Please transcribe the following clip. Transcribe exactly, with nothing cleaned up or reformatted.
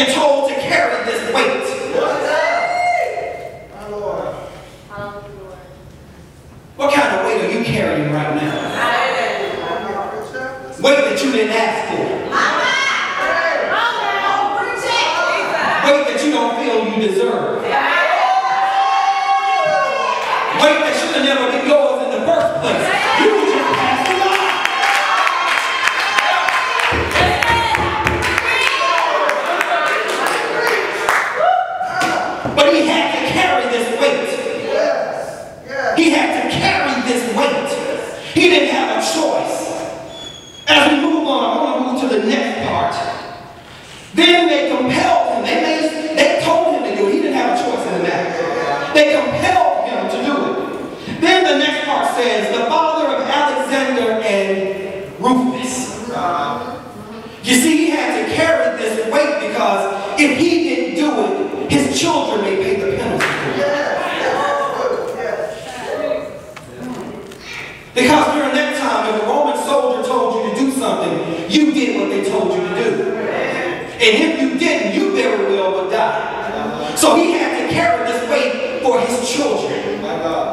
and told to carry this weight. What kind of weight are you carrying right now? Weight that you didn't ask for. Weight that you don't feel you deserve. Weight that should have never been yours in the first place. You just passed it on. But he had to carry this weight. He had to carry this weight. He didn't have a choice. As we move on, I want to move to the next part. Then they compelled him. They, made, they told him to do it. He didn't have a choice in the matter. They compelled him to do it. Then the next part says, the father of Alexander and Rufus. You see, he had to carry this weight because if he didn't do it, his children may pay the penalty for it. Because during that time, if a Roman soldier told you to do something, you did what they told you to do. And if you didn't, you very well would die. So he had to carry this weight for his children.